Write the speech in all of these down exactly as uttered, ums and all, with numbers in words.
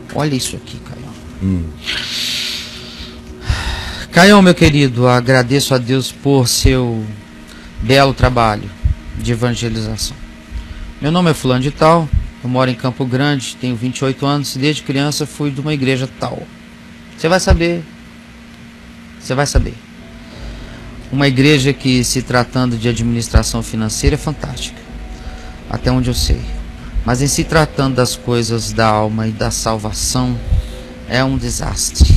Olha isso aqui, Caio. Hum. Caio, meu querido, agradeço a Deus por seu belo trabalho de evangelização. Meu nome é fulano de tal, eu moro em Campo Grande, tenho vinte e oito anos e desde criança fui de uma igreja tal. Você vai saber. Você vai saber. Uma igreja que, se tratando de administração financeira, é fantástica. Até onde eu sei. Mas em se tratando das coisas da alma e da salvação, é um desastre.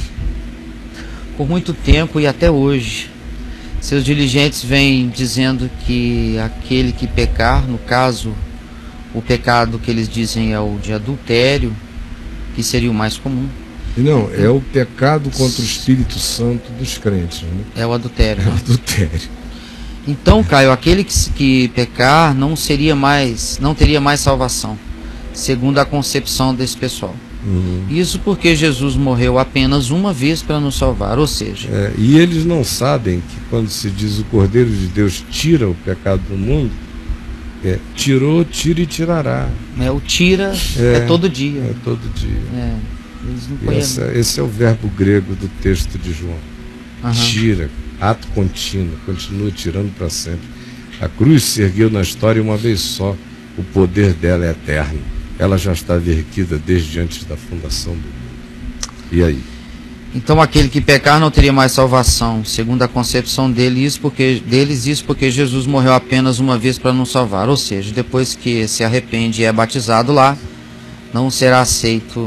Por muito tempo e até hoje, seus dirigentes vêm dizendo que aquele que pecar, no caso, o pecado que eles dizem é o de adultério, que seria o mais comum. Não, é o pecado contra o Espírito Santo dos crentes, né? É o adultério. É o adultério. Então, Caio, aquele que, que pecar não seria mais, não teria mais salvação, segundo a concepção desse pessoal. Uhum. Isso porque Jesus morreu apenas uma vez para nos salvar, ou seja... É, e eles não sabem que quando se diz o Cordeiro de Deus tira o pecado do mundo, é, tirou, tira e tirará. É, o tira é, é todo dia. É todo dia. É, eles não Essa, esse é o verbo grego do texto de João. Uhum. Tira, ato contínuo, continua tirando para sempre. A cruz se ergueu na história uma vez só, o poder dela é eterno. Ela já estava erguida desde antes da fundação do mundo. E aí? Então aquele que pecar não teria mais salvação, segundo a concepção deles, porque, deles isso porque Jesus morreu apenas uma vez para nos salvar. Ou seja, depois que se arrepende e é batizado lá, não será aceito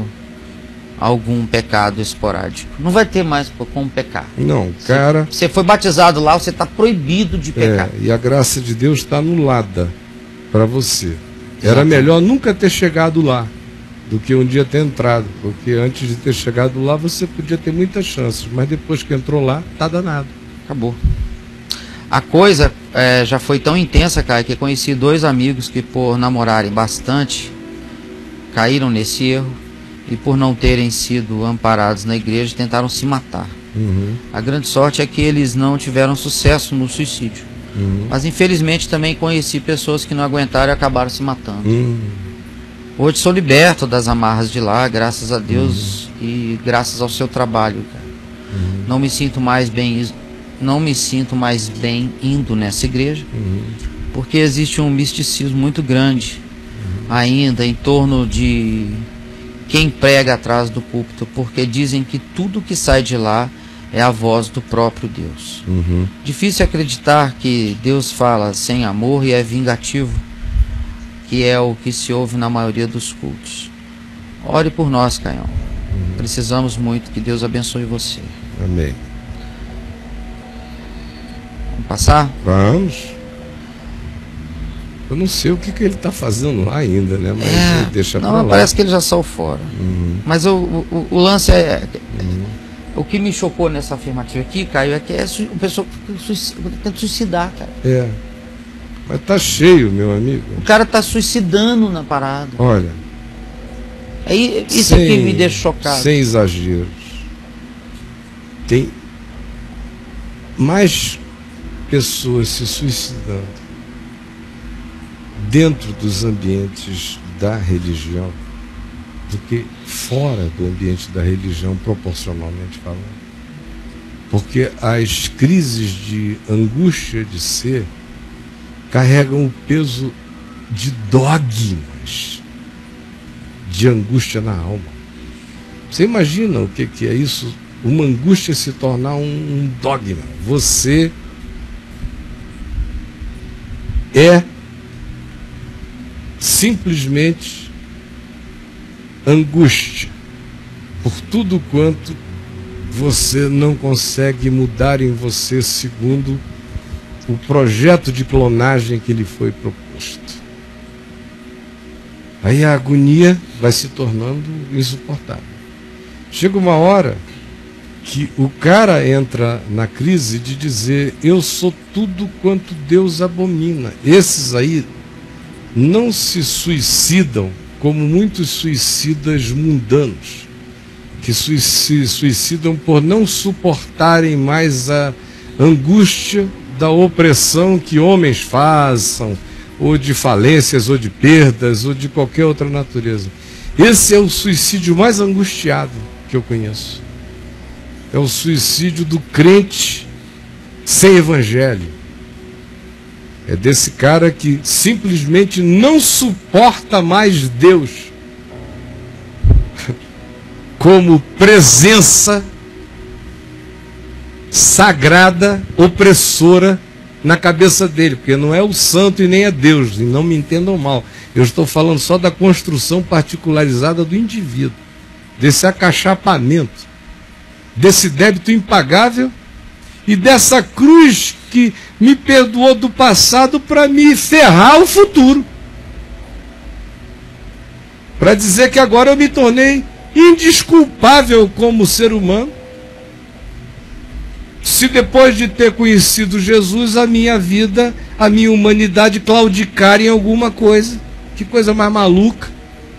algum pecado esporádico. Não vai ter mais como pecar. Não, cara... Você foi batizado lá, você está proibido de pecar. É, e a graça de Deus está anulada para você. Era melhor nunca ter chegado lá do que um dia ter entrado, porque antes de ter chegado lá você podia ter muitas chances, mas depois que entrou lá, tá danado. Acabou. A coisa é, já foi tão intensa, cara, que conheci dois amigos que, por namorarem bastante, caíram nesse erro e, por não terem sido amparados na igreja, tentaram se matar. Uhum. A grande sorte é que eles não tiveram sucesso no suicídio. Uhum. Mas infelizmente também conheci pessoas que não aguentaram e acabaram se matando. Uhum. Hoje sou liberto das amarras de lá, graças a Deus, uhum. e graças ao seu trabalho, cara. Uhum. Não me sinto mais bem, não me sinto mais bem indo nessa igreja, uhum. porque existe um misticismo muito grande uhum. ainda em torno de quem prega atrás do púlpito, porque dizem que tudo que sai de lá é a voz do próprio Deus. Uhum. Difícil acreditar que Deus fala sem amor e é vingativo, que é o que se ouve na maioria dos cultos. Ore por nós, Caião. Uhum. Precisamos muito. Que Deus abençoe você. Amém. Vamos passar? Vamos. Eu não sei o que, que ele está fazendo lá ainda, né? Mas é, deixa não, pra lá. Parece que ele já saiu fora. Uhum. Mas o, o, o lance é... Uhum. O que me chocou nessa afirmativa aqui, Caio, é que é o pessoal tenta suicidar, cara. É. Mas tá cheio, meu amigo. O cara tá suicidando na parada. Olha. É isso sem, aqui me deixa chocado. Sem exageros. Tem mais pessoas se suicidando dentro dos ambientes da religião do que fora do ambiente da religião, proporcionalmente falando. Porque as crises de angústia de ser carregam o peso de dogmas de angústia na alma. Você imagina o que, que é isso? Uma angústia se tornar um, um dogma. Você é simplesmente angústia por tudo quanto você não consegue mudar em você segundo o projeto de clonagem que lhe foi proposto. Aí a agonia vai se tornando insuportável. Chega uma hora que o cara entra na crise de dizer: eu sou tudo quanto Deus abomina. Esses aí não se suicidam como muitos suicidas mundanos, que se suicidam por não suportarem mais a angústia da opressão que homens façam, ou de falências, ou de perdas, ou de qualquer outra natureza. Esse é o suicídio mais angustiado que eu conheço. É o suicídio do crente sem evangelho. É desse cara que simplesmente não suporta mais Deus como presença sagrada, opressora na cabeça dele, porque não é o santo e nem é Deus, e não me entendam mal. Eu estou falando só da construção particularizada do indivíduo, desse acachapamento, desse débito impagável e dessa cruz que me perdoou do passado para me ferrar o futuro. Para dizer que agora eu me tornei indesculpável como ser humano, se depois de ter conhecido Jesus, a minha vida, a minha humanidade claudicar em alguma coisa. Que coisa mais maluca,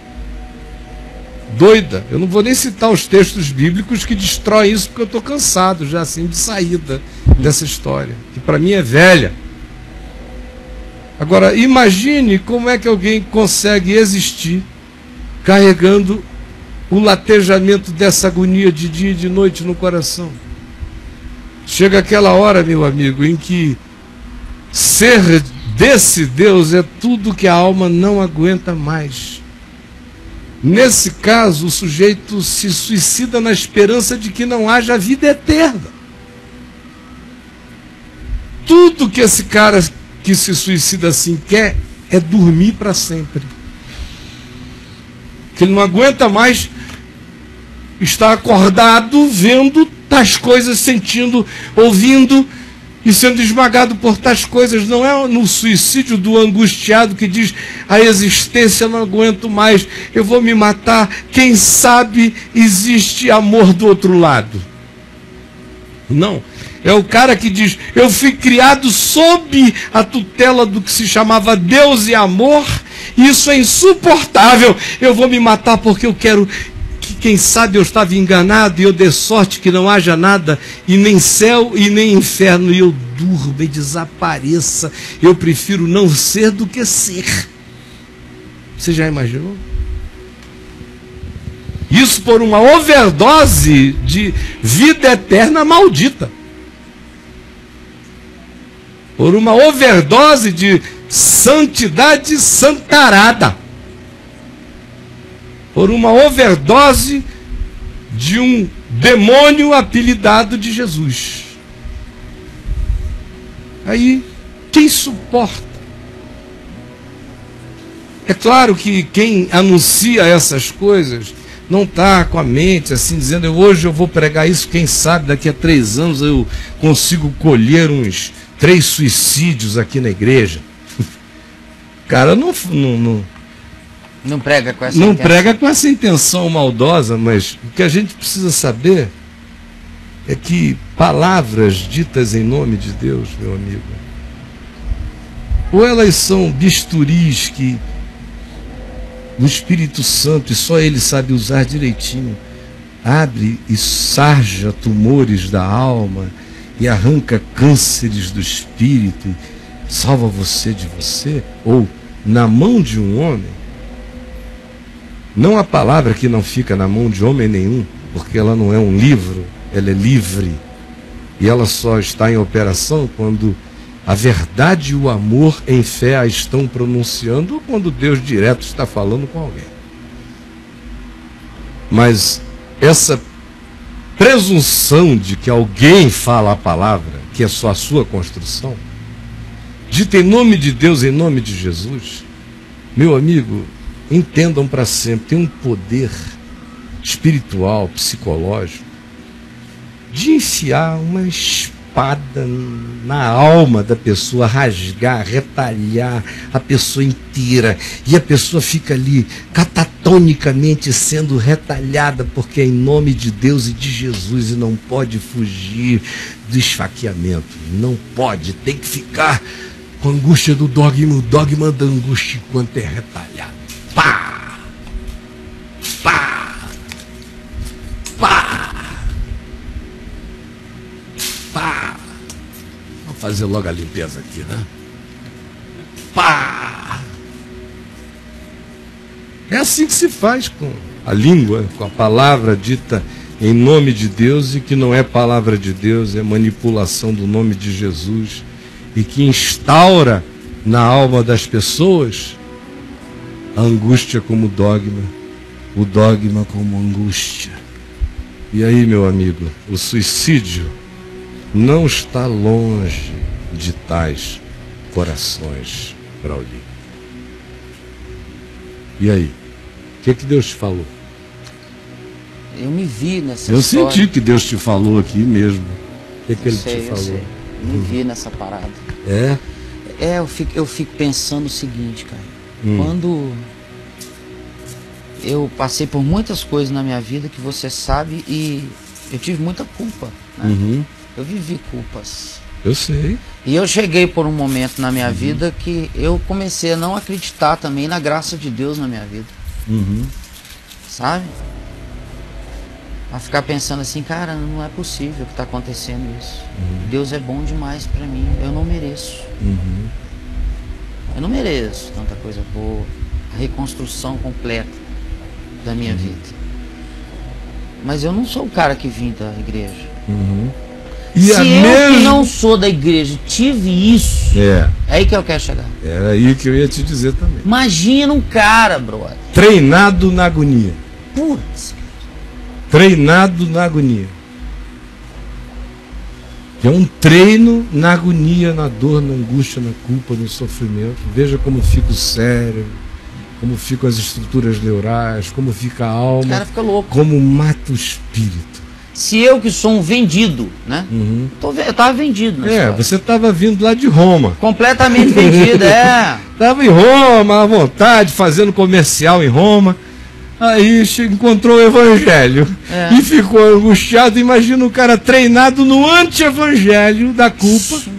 doida. Eu não vou nem citar os textos bíblicos que destroem isso, porque eu estou cansado já assim de saída dessa história, que para mim é velha. Agora, imagine como é que alguém consegue existir carregando o latejamento dessa agonia de dia e de noite no coração. Chega aquela hora, meu amigo, em que ser desse Deus é tudo que a alma não aguenta mais. Nesse caso, o sujeito se suicida na esperança de que não haja vida eterna. Tudo que esse cara que se suicida assim quer é dormir para sempre. Que ele não aguenta mais estar acordado, vendo tais coisas, sentindo, ouvindo e sendo esmagado por tais coisas. Não é no suicídio do angustiado que diz: a existência não aguento mais, eu vou me matar, quem sabe existe amor do outro lado. Não, é o cara que diz: eu fui criado sob a tutela do que se chamava Deus e amor, isso é insuportável, eu vou me matar porque eu quero que, quem sabe eu estava enganado e eu dê sorte que não haja nada, e nem céu e nem inferno, e eu durma e desapareça. Eu prefiro não ser do que ser. Você já imaginou? Isso por uma overdose de vida eterna maldita. Por uma overdose de santidade santarada. Por uma overdose de um demônio apelidado de Jesus. Aí, quem suporta? É claro que quem anuncia essas coisas não está com a mente assim, dizendo: hoje eu vou pregar isso, quem sabe daqui a três anos eu consigo colher uns três suicídios aqui na igreja. O cara não, não, não, não prega com essa não intenção. prega com essa intenção maldosa, mas o que a gente precisa saber é que palavras ditas em nome de Deus, meu amigo, ou elas são bisturis que o Espírito Santo, e só Ele sabe usar direitinho, abre e sarja tumores da alma e arranca cânceres do espírito, salva você de você, ou na mão de um homem. Não a palavra que não fica na mão de homem nenhum, porque ela não é um livro, ela é livre, e ela só está em operação quando a verdade e o amor em fé a estão pronunciando, ou quando Deus direto está falando com alguém. Mas essa presunção de que alguém fala a palavra, que é só a sua construção, dita em nome de Deus, em nome de Jesus, meu amigo, entendam para sempre, tem um poder espiritual, psicológico, de enfiar uma espada na alma da pessoa, rasgar, retalhar a pessoa inteira, e a pessoa fica ali catatonicamente sendo retalhada, porque é em nome de Deus e de Jesus, e não pode fugir do esfaqueamento, não pode, tem que ficar com a angústia do dogma, o dogma da angústia enquanto é retalhado. Pá! Pá! Pá! Pá! Vamos fazer logo a limpeza aqui, né? Pá! É assim que se faz com a língua, com a palavra dita em nome de Deus e que não é palavra de Deus, é manipulação do nome de Jesus e que instaura na alma das pessoas a angústia como dogma, o dogma como angústia. E aí, meu amigo, o suicídio não está longe de tais corações, Braulio. E aí, o que, que Deus te falou? Eu me vi nessa Eu história. senti que Deus te falou aqui mesmo. O que, que Ele sei, te falou? Eu sei. Eu me vi nessa parada. É? É, eu fico, eu fico pensando o seguinte, cara. Hum. Quando eu passei por muitas coisas na minha vida que você sabe e eu tive muita culpa, né? Uhum. Eu vivi culpas. Eu sei. E eu cheguei por um momento na minha uhum. vida que eu comecei a não acreditar também na graça de Deus na minha vida. Uhum. Sabe? A ficar pensando assim, cara, não é possível que está acontecendo isso. Uhum. Deus é bom demais para mim, eu não mereço. Uhum. Eu não mereço tanta coisa boa. A reconstrução completa da minha uhum. vida. Mas eu não sou o cara que vim da igreja. Uhum. E Se a eu mesmo... que não sou da igreja tive isso, é. é aí que eu quero chegar. Era aí que eu ia te dizer também. Imagina um cara, brother. Treinado na agonia. Putz. Treinado na agonia. É um treino na agonia, na dor, na angústia, na culpa, no sofrimento. Veja como fica o cérebro, como ficam as estruturas neurais, como fica a alma. O cara fica louco. Como mata o espírito. Se eu que sou um vendido, né? Uhum. Tô, eu tava vendido, né? É, história. Você estava vindo lá de Roma. Completamente vendido, é. Estava em Roma, à vontade, fazendo comercial em Roma. Aí encontrou o evangelho é. e ficou angustiado. Imagina o cara treinado no anti-evangelho da culpa. Ixi,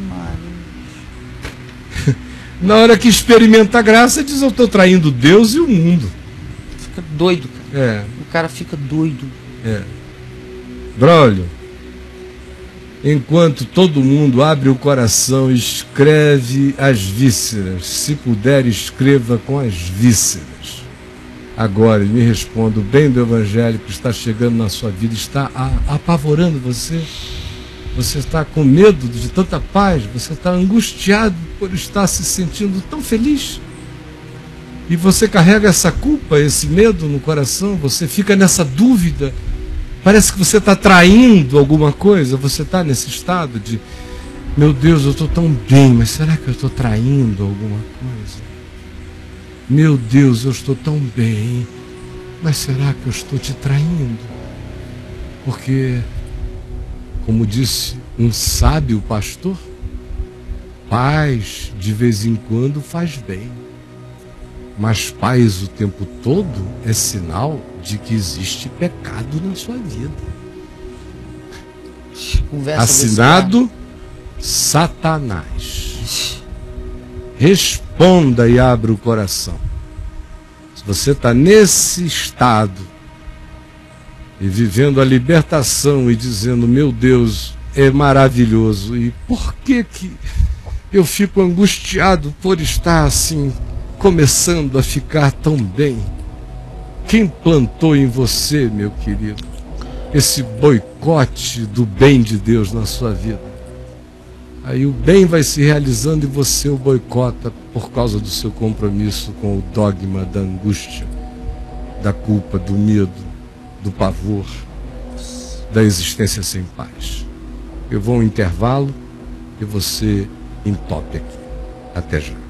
na hora que experimenta a graça, diz: eu estou traindo Deus e o mundo. Fica doido, cara. É. O cara fica doido. É. Braulio, enquanto todo mundo abre o coração e escreve as vísceras, se puder, escreva com as vísceras. Agora, me responda, o bem do evangelho que está chegando na sua vida está apavorando você? Você está com medo de tanta paz? Você está angustiado por estar se sentindo tão feliz? E você carrega essa culpa, esse medo no coração? Você fica nessa dúvida? Parece que você está traindo alguma coisa? Você está nesse estado de, meu Deus, eu estou tão bem, mas será que eu estou traindo alguma coisa? Meu Deus, eu estou tão bem, mas será que eu estou te traindo? Porque, como disse um sábio pastor, paz de vez em quando faz bem, mas paz o tempo todo é sinal de que existe pecado na sua vida. Conversa assinado Satanás. Responda e abra o coração. Se você está nesse estado e vivendo a libertação e dizendo, meu Deus, é maravilhoso, e por que que eu fico angustiado por estar assim, começando a ficar tão bem? Quem plantou em você, meu querido, esse boicote do bem de Deus na sua vida? Aí o bem vai se realizando e você o boicota por causa do seu compromisso com o dogma da angústia, da culpa, do medo, do pavor, da existência sem paz. Eu vou a um intervalo e você entope aqui. Até já.